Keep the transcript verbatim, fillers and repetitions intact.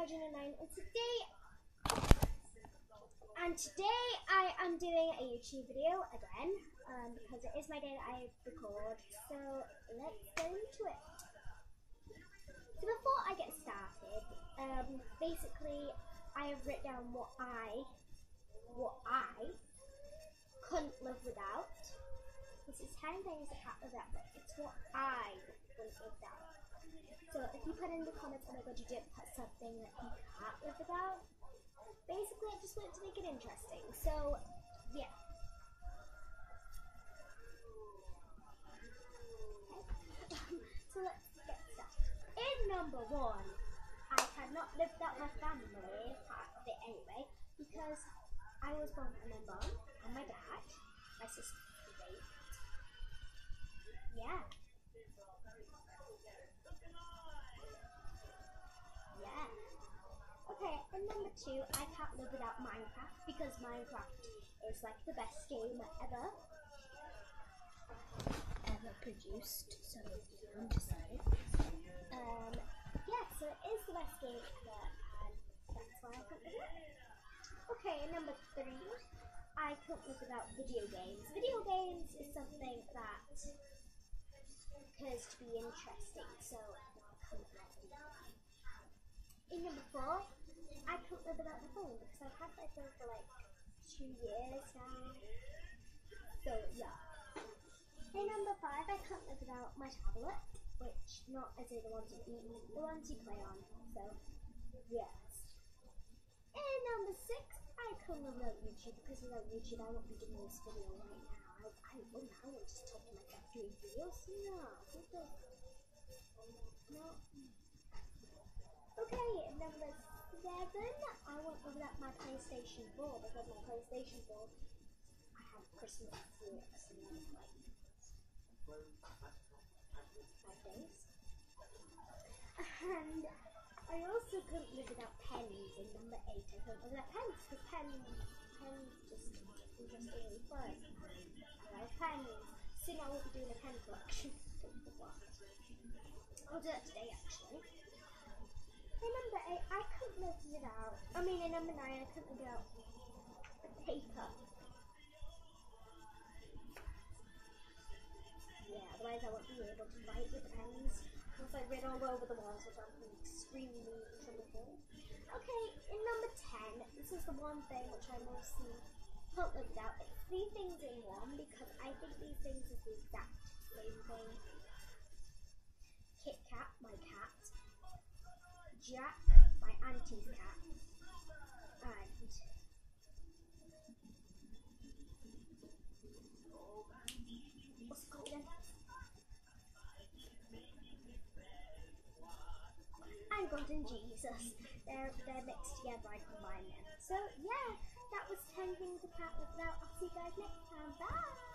Hygiene nine, and today, and today I am doing a YouTube video again, um, because it is my day that I record, so let's go into it. So before I get started, um, basically I have written down what I, what I couldn't live without. This is ten things I can't live without, but it's what I wouldn't live without. So if you put in the comments, oh my god, you didn't put something that you can't live without, basically I just wanted to make it interesting. So, yeah. Okay. So let's get started. In number one, I cannot live without my family, part of it anyway, because I was born with my mum and my dad, my sister was eight. Yeah. Okay, and number two, I can't live without Minecraft, because Minecraft is like the best game ever ever produced, so I'm just saying. Um, yeah, so it is the best game ever, and that's why I can't live without it. Okay, and number three, I can't live without video games. Video games is something that has to be interesting, so I can't live without video games. In number four, I can't live without my phone because I've had my phone for like two years now. So yeah. And number five, I can't live without my tablet, which not as in the ones you eat, the ones you play on. So yes. And number six, I can't live without YouTube because without YouTube I won't be doing this video right now. I I wouldn't I would just talk to myself doing videos. No. No. Okay, number seven, I won't live without my PlayStation four because my PlayStation four, I have Christmas gifts and like five days. And I also couldn't live without pens in number eight. I couldn't live without pens because pens, pens just interesting and fun. I like pens. Soon I will be doing a pen collection. I'll do that today actually. In number eight, I couldn't live without, I mean in number nine, I couldn't live without paper. Yeah, otherwise I won't be able to write with pens. Once I write all over the walls, which I'm extremely troubleful. Okay, in number ten, this is the one thing which I mostly can't live without. It's three things in one because I think these things are the exact same thing. Kit Kat, my cat. Jack, my auntie's cat, and what's it called again? And God and Jesus. They're they're mixed together. I combine them. So yeah, that was ten things I can't live without. I'll see you guys next time. Bye.